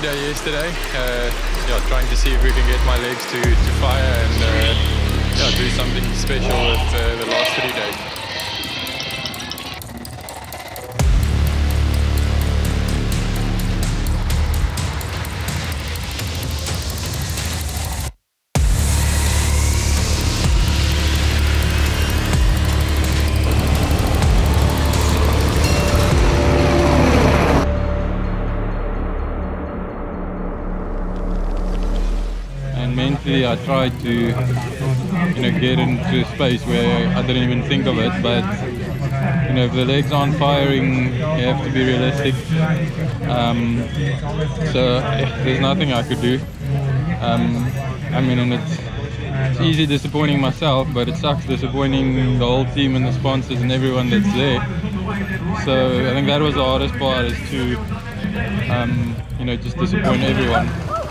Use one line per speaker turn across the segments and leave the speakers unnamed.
day yesterday. Yeah, trying to see if we can get my legs to fire and yeah, do something special with the last 3 days.
And mentally I tried to, get into a space where I didn't even think of it, but if the legs aren't firing, you have to be realistic. So there's nothing I could do. And it's easy disappointing myself, but it sucks disappointing the whole team and the sponsors and everyone that's there. So I think that was the hardest part, is to just disappoint everyone.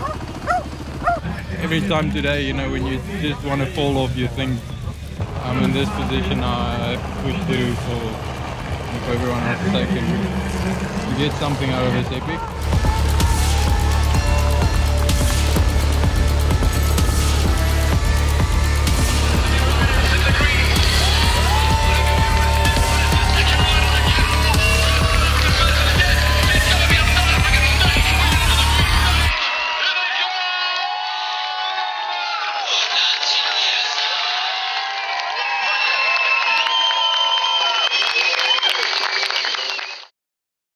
Every time today, when you just want to fall off, you think, I'm in this position, I push through for everyone else's sake and to get something out of this epic.